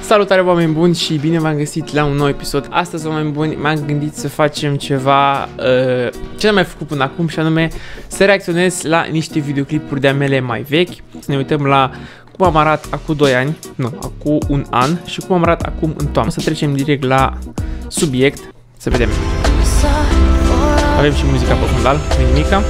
Salutare oameni buni și bine v-am găsit la un nou episod. Astăzi, oameni buni, m-am gândit să facem ceva ce n-am mai făcut până acum, și anume să reacționez la niște videoclipuri de-a mele mai vechi. Să ne uităm la cum am arătat acum 2 ani, nu, acum un an, și cum am arătat acum în toamnă. Să trecem direct la subiect, să vedem. Avem și muzica pe fundal, nu nimica.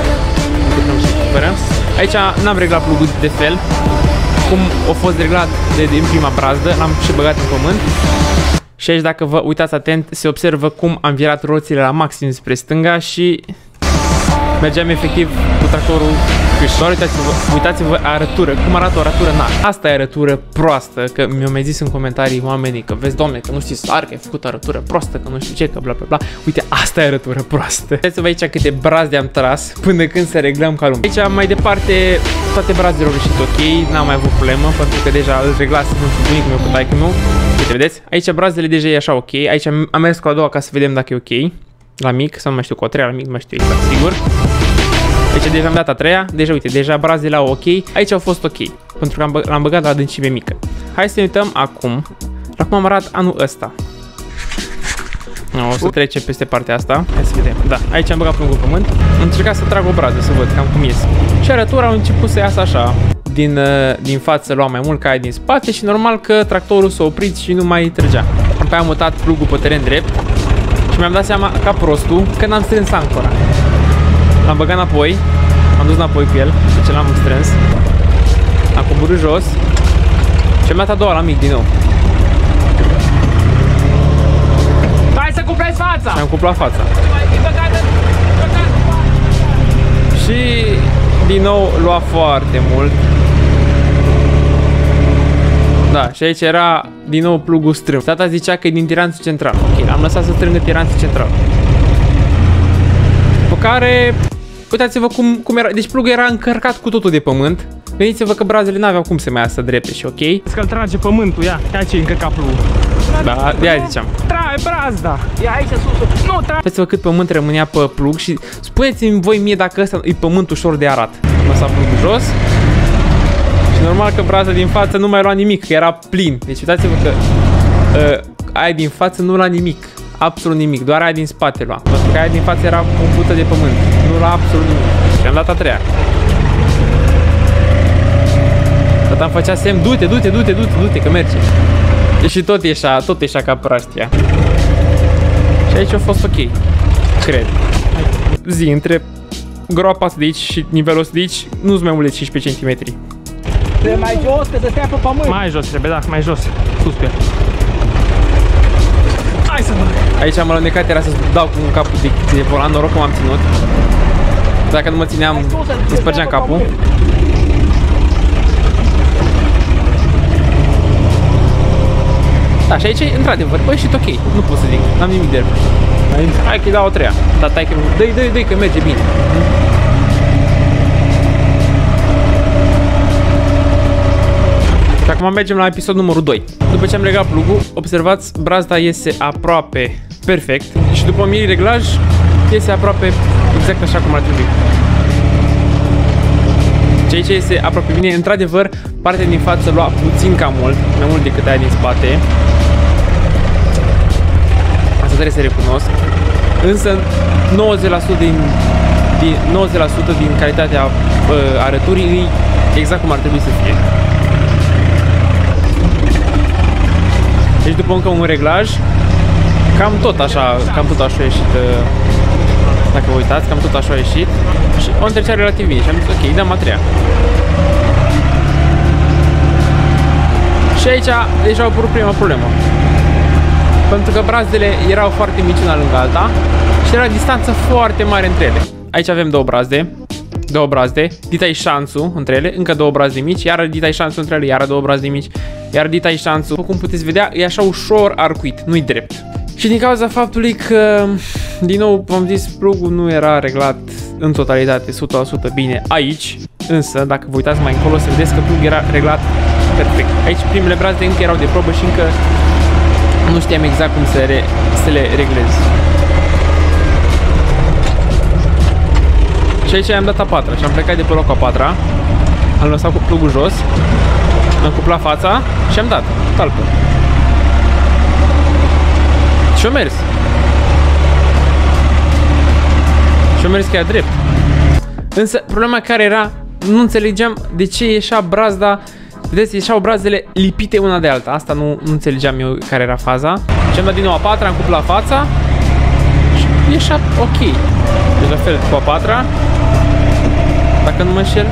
Aici n-am reglat plugul de fel, cum a fost reglat din prima brazdă, l-am și băgat în pământ. Și aici, dacă vă uitați atent, se observă cum am virat roțile la maxim spre stânga și mergeam efectiv cu tractorul câștor. Uitați-vă arătură, cum arată o arătură, na, asta e arătură proastă, că mi-au mai zis în comentarii oamenii că vezi, domne, că nu știi să arăt, că ai făcut arătură proastă, că nu știu ce, că bla bla bla. Uite, asta e arătură proastă. Uitați-vă aici câte brazde am tras până când să reglăm calul. Aici mai departe toate brazdele au ieșit ok, n-am mai avut problemă, pentru că deja îl reglasem cu bunicul meu, cu taică meu. Uite, vedeți? Aici brazdele deja e așa ok, aici am mers cu a doua ca să vedem dacă e ok. La mic, sau nu mai știu, cu a treia la mic, nu mai știu exact, sigur. Deci deja am dat a treia, deja uite, deja brazele au ok, aici au fost ok, pentru că l-am băgat la adâncime mică. Hai să ne uităm acum la cum am arătat anul ăsta. O să trecem peste partea asta, hai să vedem. Da, aici am băgat plugul în pământ, am încercat să trag o brază, să văd cam cum ies. Și arătura au început să iasă așa, din față lua mai mult ca aia din spate și normal că tractorul s-a oprit și nu mai trăgea. Apoi am mutat plugul pe teren drept și mi-am dat seama ca prostul că n-am strâns ancora. L-am băgat înapoi, am dus înapoi cu el, pe ce l-am strâns. Am coborât jos și am dat a doua la mic din nou. Hai să cuplezi fața! Și am cuplat fața. Și din nou lua foarte mult. Da, și aici era din nou plugul strâns. Tata zicea că e din tiranțul central. Ok, am lăsat să strângă tiranțul central. După care, uitați-vă cum era, deci plugul era încărcat cu totul de pământ. Gândiți-vă că brazele n-aveau cum să mai iasă drepte și ok. Că-l trage pământul, ia ce e încărcat plugul. Da, de-aia ziceam. Trai brazda! Ia aici sus. Nu, trai! Uitați-vă cât pământ rămânea pe plug și spuneți-mi voi mie dacă ăsta e pământ ușor de arat. Am lăsat plugul jos. Și normal că braza din față nu mai lua nimic, că era plin. Deci uitați-vă că aia din față nu lua nimic. Absolut nimic, doar aia din spate lua. Pentru că aia din față era umplută de pământ. Nu lua absolut nimic. Și am dat a treia. Tata îmi făcea semn, du-te, că merge. Și tot ieșea ca praștia. Și aici a fost ok. Cred. Zi, între groapa asta de aici și nivelul ăsta de aici, nu-s mai mult de 15 cm. Trebuie mai jos, că să stea pe pământ. Mai jos trebuie, da, mai jos. Sus pe el. Hai să văd. Aici am alunecat, era să dau cu un capul de volan, noroc că m-am ținut. Dacă nu mă țineam, îmi spărgeam capul. Da, și aici, într-adevăr, băi, și ok, nu pot să zic, n-am nimic de reproș. Hai că-i dau o treia. Tatai că dă-i că merge bine. Și acum mergem la episodul numărul 2. După ce am legat plugul, observați, brazda iese aproape perfect. Și după mini reglaj, iese aproape exact așa cum ar trebui. Și aici iese aproape bine. Într-adevăr, partea din față lua puțin cam mult, mai mult decât aia din spate. Asta trebuie să recunosc. Însă 90% din calitatea arăturii e exact cum ar trebui să fie. Deci după încă un reglaj, cam tot așa a ieșit. Dacă vă uitați, cam tot așa a ieșit. Și o întrecea relativ bine și am zis ok, dăm a treia. Și aici deja a apărut prima problemă. Pentru că brazdele erau foarte mici una lângă alta și era distanță foarte mare între ele. Aici avem două brazde, dita-i șanțul între ele, încă două brazde mici, iar dita-i șanțul între ele, iar două brazde mici, iar dita-i șanțul. După cum puteți vedea, e așa ușor arcuit, nu-i drept. Și din cauza faptului că, din nou, v-am zis, plugul nu era reglat în totalitate 100% bine aici, însă, dacă vă uitați mai încolo, să vedeți că plugul era reglat perfect. Aici primele brazde încă erau de probă și încă nu știam exact cum să le reglez. Și aici am dat a patra și am plecat de pe loc a patra. Am lăsat cu plugul jos, am cuplat fața și am dat talpă. Și-o mers. Și-o mers chiar drept. Însă problema care era, nu înțelegeam de ce ieșea brazda. Vedeți, ieșeau brazdele lipite una de alta. Asta nu înțelegeam eu care era faza. Și am dat din nou a patra, am cuplat fața și ieșea ok. Deci la fel cu a patra, dacă nu mă înșel.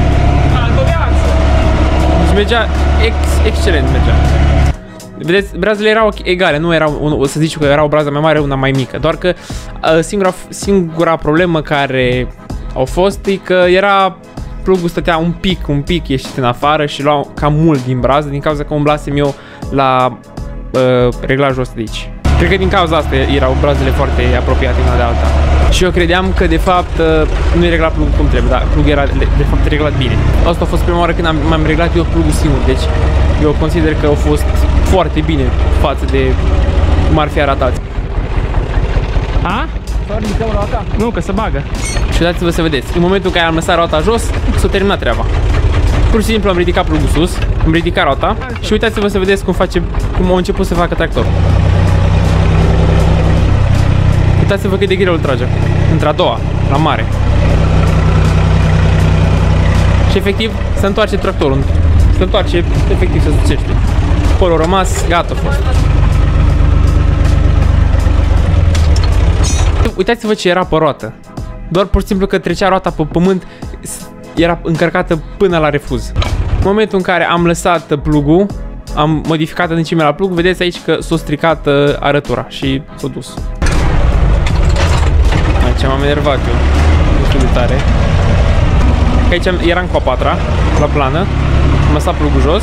Deci mergea excelent mergea. Vedeți, brazdele erau egale, nu erau, o să zici că era o brază mai mare, una mai mică. Doar că singura problemă care au fost e că era plugul stătea un pic ieșit în afară și lua cam mult din brază din cauza că umblasem eu la reglajul ăsta de aici. Cred că din cauza asta erau brazele foarte apropiate una de alta. Și eu credeam că de fapt nu e reglat plugul cum trebuie, dar plugul era de fapt reglat bine. Asta a fost prima oară când m-am reglat eu plugul singur, deci eu consider că au fost foarte bine față de cum ar fi arătat. A? Nu, că se bagă. Și dați-vă să vedeți, în momentul în care am lăsat roata jos, s-a terminat treaba. Pur și simplu am ridicat plugul sus, am ridicat roata și uitați-vă să vedeți cum a început să facă tractorul. Uitați-vă cât de greu îl trage. Între a doua, la mare. Și efectiv se întoarce tractorul. Se întoarce, efectiv se sucește. Acolo a rămas, gata a fost. Uitați-vă ce era pe roată. Doar pur și simplu că trecea roata pe pământ, era încărcată până la refuz. În momentul în care am lăsat plugul, am modificat adâncimea la plug, vedeți aici că s-a stricat arătura și s-a dus. Aici m-am enervat eu, destul de tare. Că aici eram cu a patra, la plană, am lăsat plugul jos.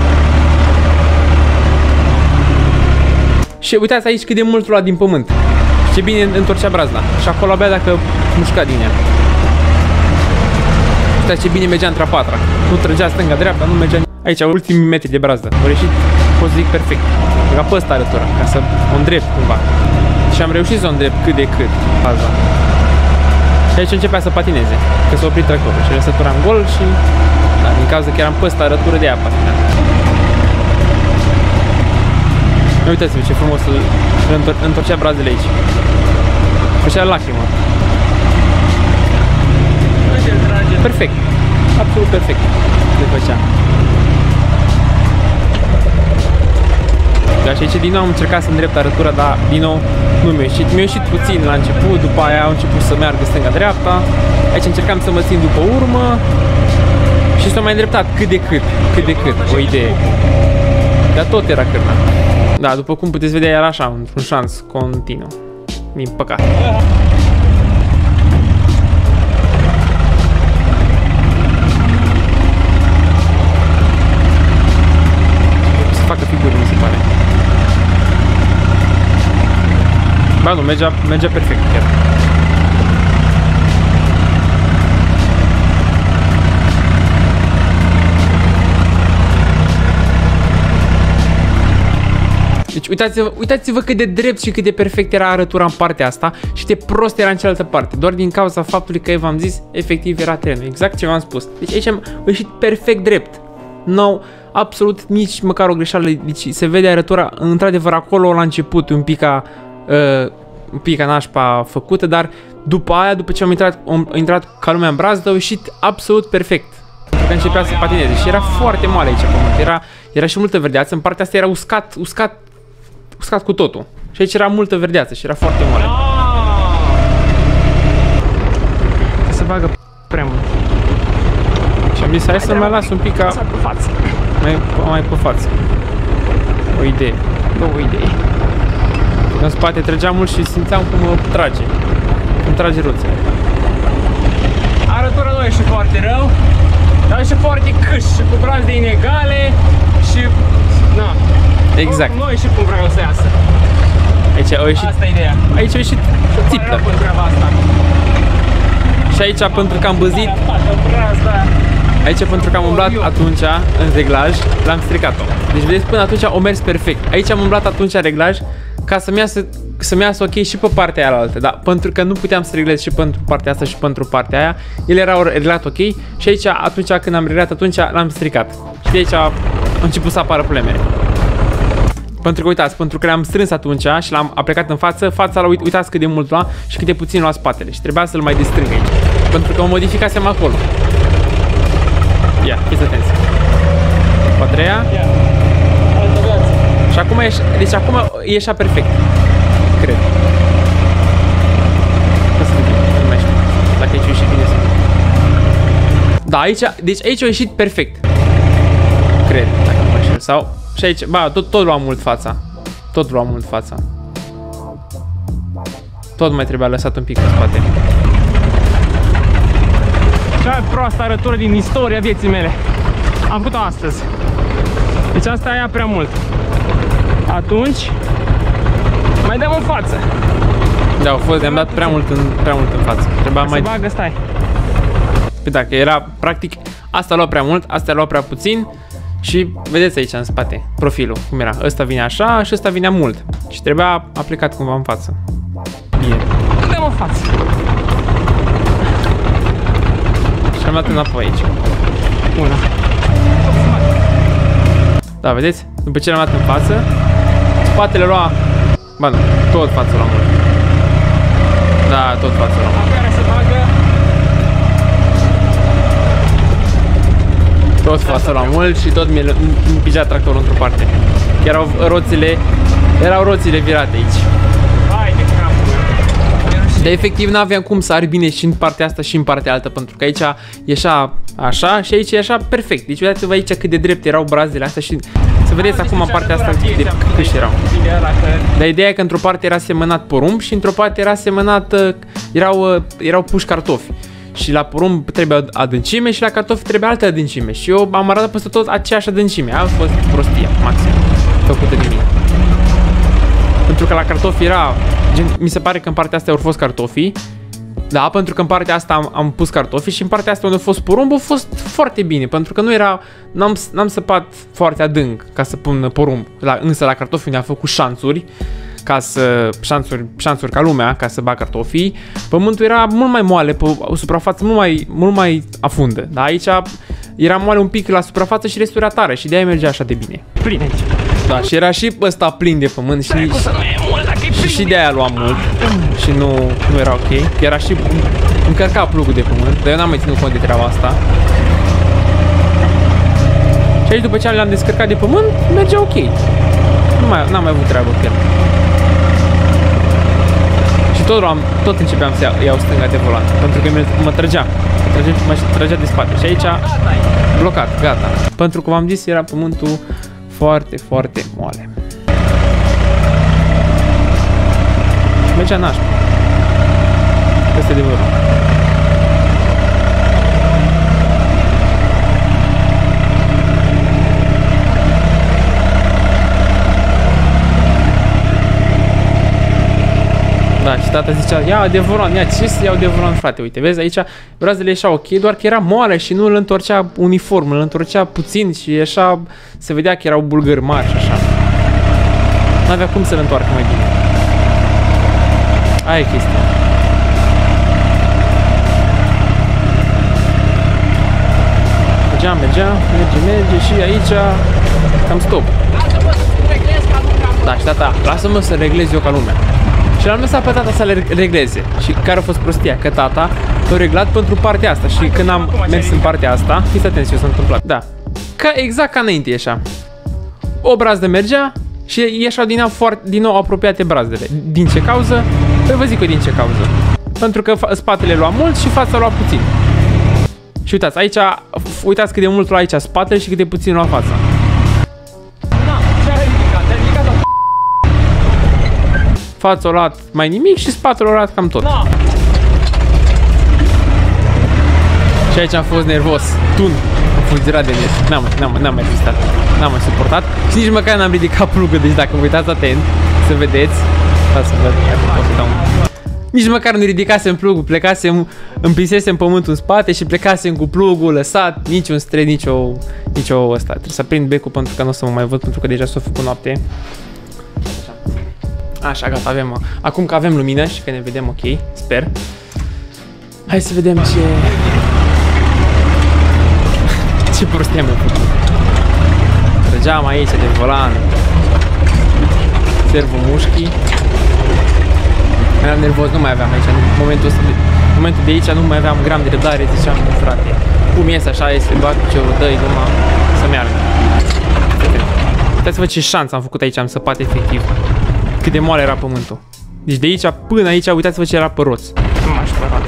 Și uitați aici cât de mult lua din pământ. Ce bine întorcea brazda. Și acolo abia dacă mușca din ea. Uitați ce bine mergea între a patra. Nu trăgea stânga-dreapta, nu mergea. Aici, ultimii metri de brazdă. Au reușit, pot să zic, perfect. Ca pe ăsta arătura, ca să o îndrept cumva. Și am reușit să o îndrept cât de cât faza. Și aici începea să patineze, că s-a oprit tractorul și lăsătura în gol și... Da, din cauza că eram pe ăsta arătură de aia patinat. Uitați-vă ce frumos întorcea brazdele aici. Făcea lacrimă. Perfect. Absolut perfect. Le făcea. Și aici din nou am încercat să îndrept arătura, dar din nou nu mi-a ieșit. Mi-a ieșit puțin la început, după aia au început să meargă stânga-dreapta. Aici încercam să mă țin după urmă și s-a mai îndreptat cât de cât, o idee. Dar tot era cârna. Da, după cum puteți vedea, era așa, într-un șans continuu. Din păcate. Să facă figuri, mi se pare. Ba nu, mergea perfect chiar. Deci uitați-vă cât de drept și cât de perfect era arătura în partea asta și de prost era în cealaltă parte. Doar din cauza faptului că v-am zis, efectiv era trenul. Exact ce v-am spus. Deci aici am ieșit perfect drept. Nu, absolut nici măcar o greșeală. Deci se vede arătura, într-adevăr acolo la început un pic nașpa făcută, dar după aia, după ce am intrat ca lumea în brazdă, au ieșit absolut perfect. Că începea să patineze și era foarte moale aici pământ. Era și multă verdeață, în partea asta era uscat cu totul. Și aici era multă verdeață și era foarte moale. Se bagă prea mult. Și am zis, hai să mai las un pic ca... mai pe față. O idee. Două idei. În spate trăgea mult și simțeam cum mă trage. Îmi trage roțile. Arătura nu e și foarte rău, dar și foarte câș și cu brazde inegale și... Na. Exact. Nu a ieșit cum vreau să iasă. Aici a ieșit... Asta e ideea. Aici a ieșit țiplă. Și aici pentru că am băzit... Aici pentru că am umblat atunci în reglaj, l-am stricat-o. Deci vedeți, până atunci o mers perfect. Aici am umblat atunci în reglaj ca să-mi iasă ok și pe partea aia altă. Dar pentru că nu puteam să reglez și pentru partea asta și pentru partea aia, ele erau reglat ok și aici atunci când am reglat atunci l-am stricat. Și de aici a început să apară problemele. Pentru că uitați, pentru că le-am strâns atunci și l-am plecat în față, fața la uitați cât de mult lua și cât de puțin lua spatele și trebuia să-l mai destrâng aici. Pentru că o modificasem acolo. Ia, fiți atenți. Cu a treia. Și acum e, deci acum ieșea perfect. Cred. Să vedem, nu mai știu. Dacă aici a ieșit bine sau nu. Da, aici, deci aici a ieșit perfect. Cred, dacă nu mă înșel. Sau, și aici, ba, tot lua mult fața. Tot lua mult fața. Tot mai trebuia lăsat un pic în spate. Cea mai proastă arătură din istoria vieții mele. Am făcut-o astăzi. Deci asta ia prea mult. Atunci mai dăm în față. Da, au fost, am dat prea mult în față. Trebuia mai... Se bagă, stai. Păi dacă era, practic, asta lua prea mult, asta lua prea puțin. Și vedeți aici în spate, profilul, cum era. Ăsta vine așa și ăsta vinea mult. Și trebuia aplicat cumva în față. Bine. Dăm în față. Și am dat înapoi aici. Una. Da, vedeți? După ce l-am dat în față, spatele lua... Ba nu, tot fața lua mult. Da, tot fața lua mult. Care se bagă. Tot fața lua mult și tot mi-a împingea tractorul într-o parte. Erau roțile virate aici. Hai de capul meu. Dar efectiv n-aveam cum să ar bine și în partea asta și în partea altă, pentru că aici ieșea așa și aici ieșea perfect. Deci uitați-vă aici cât de drept erau brazele astea și să vedeți acum în partea asta cât de câși erau. Dar ideea e că într-o parte era semănat porumb și într-o parte era semănat, erau puși cartofi. Și la porumb trebuie adâncime și la cartofi trebuie altă adâncime. Și eu am arătat peste tot aceeași adâncime. A fost prostie, maxim, făcută de mine. Pentru că la cartofi era, mi se pare că în partea asta au fost cartofii. Da, pentru că în partea asta am pus cartofii și în partea asta unde a fost porumb a fost foarte bine. Pentru că nu era, n-am săpat foarte adânc ca să pun porumb. Însă la cartofi unde am făcut șanțuri, șanțuri ca lumea, ca să bag cartofii, pământul era mult mai moale, pe o suprafață mult mai afundă. Da, aici era moale un pic la suprafață și restul era tare și de-aia mergea așa de bine. Plin aici. Da, și era și ăsta plin de pământ și de-aia luam mult și nu era ok. Era și încărca plugul de pământ, dar eu n-am mai ținut cont de treaba asta. Și aici după ce le-am descărcat de pământ, mergea ok. N-am mai avut treabă cu el. Și tot începeam să iau stânga de volan, pentru că mă trăgea de spate. Și aici blocat, gata. Pentru că v-am zis, era pământul foarte, foarte moale. Mergea nașpa. Peste de vârf. Da, și tata zicea, ia de volan, ia, ce să iau de volan, frate, uite, vezi, aici brazele ieșeau ok, doar că era moale și nu îl întorcea uniform, îl întorcea puțin și așa, se vedea că erau bulgări mari și așa. N-avea cum să-l întoarcă mai bine. Aia e chestia. Merge și aici cam stop. Da, și tata, lasă-mă să reglez eu ca lumea. Și l-am lăsat pe tata să le regleze. Și care a fost prostia? Că tata l-a reglat pentru partea asta. Și când am mers în partea asta, fiți atenți ce s-a întâmplat. Da. Exact ca înainte ieșea. O brazdă mergea și ieșeau din nou apropiate brazdele. Din ce cauză? Păi vă zic eu din ce cauză. Pentru că spatele lua mult și fața lua puțin. Și uitați, aici, uitați cât de mult lua aici spatele și cât de puțin lua fața. Fața o luat mai nimic și spatele o luat cam tot. No. Și aici am fost nervos. Tun. Am fulgerat de nervi. N-am mai rezistat. N-am mai suportat. Și nici măcar n-am ridicat plugul. Deci dacă vă uitați atent, să vedeți. Să văd. Nici măcar nu ridicasem plugul. Plecasem, împinsesem pământul în spate și plecasem cu plugul lăsat. Niciun stres, nicio ăsta. Trebuie să prind becul pentru că nu o să mă mai văd, pentru că deja s-a făcut noapte. Așa, gata, avem. Acum că avem lumină și că ne vedem ok, sper. Hai să vedem ce prostie am făcut. Trăgeam aici de volan. Servul mușchii. Eram nervos, nu mai aveam aici, în momentul de aici nu mai aveam gram de răbdare, ziceam, frate, cum ies așa, este doar piciorul, dă-i numai să meargă. Uitați-vă ce șansă am făcut aici, am săpat efectiv. Cât de moale era pământul. Deci de aici până aici, uitați-vă ce era pe roț. Nu m-aș părat.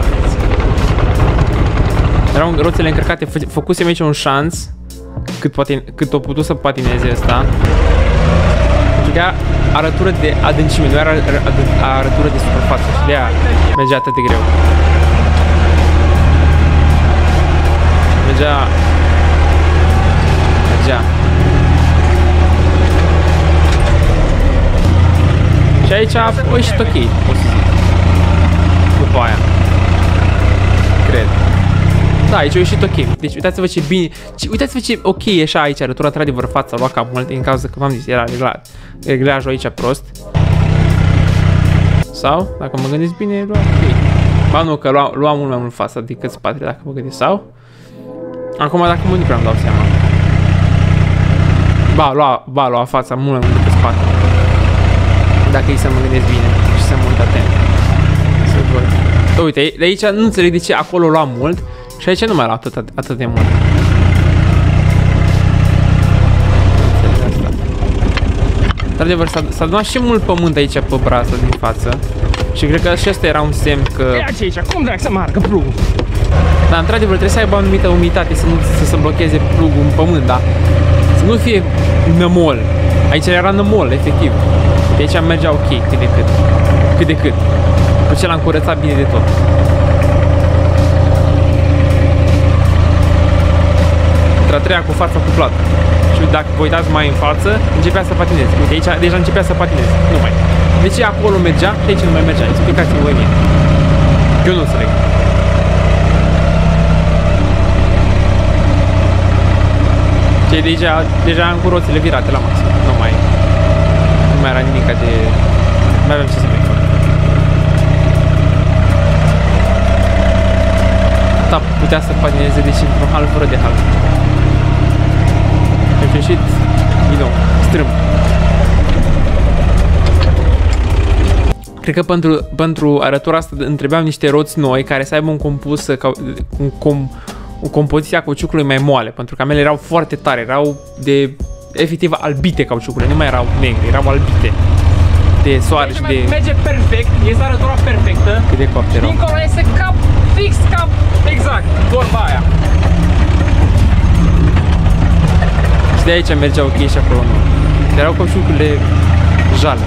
Erau roțele încărcate, făcusem aici un șans cât o putut să patineze ăsta. Pentru că era arătură de adâncime, nu era arătură de suprafață și de aia mergea atât de greu. Mergea. Și aici a ieșit ok, o să zic. După aia. Cred. Da, aici a ieșit ok. Deci uitați-vă ce bine. Uitați-vă ce ok ieșea aici arătura, într-adevăr fața lua cam mult, din cauza că v-am zis, era reglajul aici prost. Sau, dacă mă gândesc bine, lua ok. Ba nu, că lua mult mai mult fața decât spatele, dacă mă gândesc, sau? Acum dacă mă nu dau seama. Ba, lua fața mult mai mult decât spatele. Dacă e să mă gândesc bine și să mă uit atent. Să văd. Uite, de aici nu înțeleg de ce acolo lua mult și aici nu mai lua atât de mult. Într-adevăr, s-a adunat și mult pământ aici pe brațul din față. Și cred că și ăsta era un semn că... Ia ce aici, cum drac să meargă plugul? Da, într-adevăr, trebuie să aibă o anumită umiditate, să nu se blocheze plugul în pământ, da? Să nu fie nămol. Aici era nămol, efectiv. De aici mergea ok, cât de cât. Cât de cât. Cu ce l-am curățat bine de tot. A treia cu fața cuplată. Și dacă vă uitați mai în față, începea să patineze. Uite, aici deja începea să patineze. Nu mai. De ce acolo mergea și aici nu mai mergea? Explicați-mi voi mie. Eu nu înțeleg. Cei de aici deja am cu roțile virate la maxim. Nu mai era nimica de... Nu mai aveam ce să mai fac. Da, putea să patineze, deci într-un hal fără de hal. Am ieșit din nou, strâmb. Cred că pentru arătura asta îmi trebuiau niște roți noi care să aibă un compus, o compoziție a cauciucului mai moale, pentru că mele erau foarte tare, erau de efectiv albite cauciucurile, nu mai erau negre, erau albite. De soare și de... Merge perfect, este arătura perfectă. Cât de copt erau. Dincolo este cap fix, cap exact, vorba aia. Și de aici mergeau ok și acolo nu. Erau cauciucurile jale.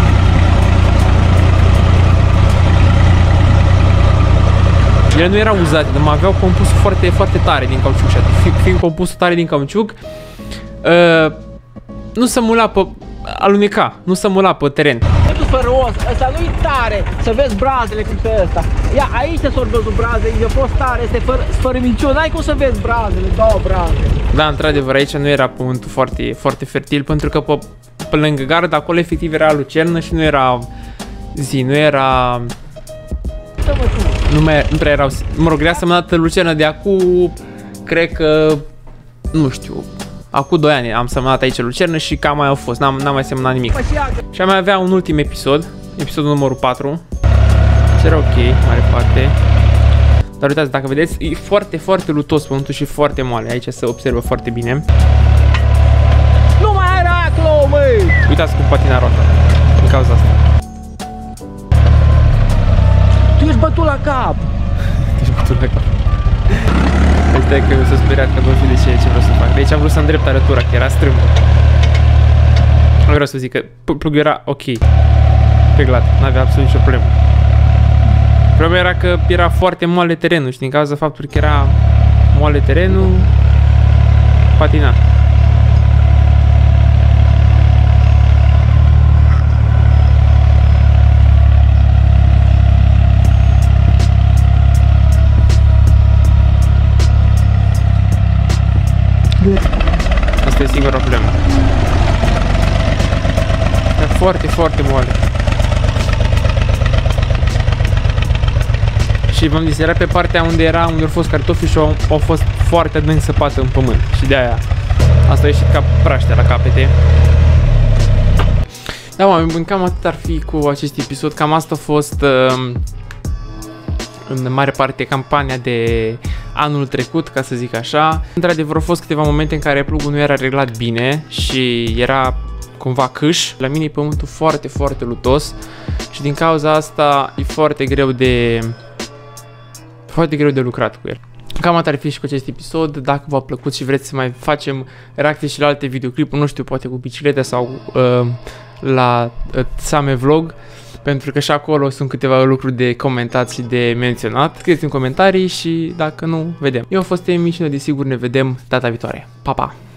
Ele nu erau uzate, dar mai aveau compusul foarte, foarte tare din cauciuc și fiind compusul tare din cauciuc, nu se mula pe... aluneca, nu se mula pe teren. Fără os, ăsta nu-i tare, să vezi brazele cum se ăsta. Ia, aici s-au văzut brazele, e fost tare, este fără niciun, n-ai cum să vezi brazele, două braze. Da, într-adevăr, aici nu era pământul foarte, foarte fertil, pentru că pe lângă gard, acolo efectiv era lucernă și nu era zi, nu era... Nu prea erau... Mă rog, era semnată lucernă de acum, cred că, nu știu, acum 2 ani am semnat aici lucernă și cam mai au fost, n-am mai semnat nimic. Și am mai avea un ultim episod, episodul numărul 4. Și era ok, mare parte. Dar uitați, dacă vedeți, e foarte, foarte lutos pământul și foarte moale. Aici se observă foarte bine. Nu mai era acolo, măi! Uitați cum patina roata, din cauza asta. Tu ești bătut la cap! Ești bătut la cap. Stai că eu s-a speriat că nu știu de ce vreau să fac. Deci am vrut să îndrept arătura, că era strâmbă. Nu vreau să zic că plugul era ok. Reglat, n-avea absolut nicio problemă. Problema era că era foarte moale terenul și din cauza faptului că era moale terenul, patina. Asta e singura problemă. E foarte, foarte moale. Și v-am zis, era pe partea unde au fost cartofii și au fost foarte adânc săpată în pământ. Și de aia asta a ieșit ca praștea la capete. Da, oameni buni, cam atât ar fi cu acest episod. Cam asta a fost în mare parte campania de anul trecut, ca să zic așa. Într-adevăr au fost câteva momente în care plugul nu era reglat bine și era cumva câș. La mine e pământul foarte, foarte lutos și din cauza asta e foarte greu de lucrat cu el. Cam atât ar fi și cu acest episod. Dacă v-a plăcut și vreți să mai facem reacții și la alte videoclipuri, nu știu, poate cu biciclete sau la Same Vlog, pentru că și acolo sunt câteva lucruri de comentat și de menționat. Scrieți în comentarii și dacă nu, vedem. Eu am fost Emi și noi desigur ne vedem data viitoare. Pa, pa!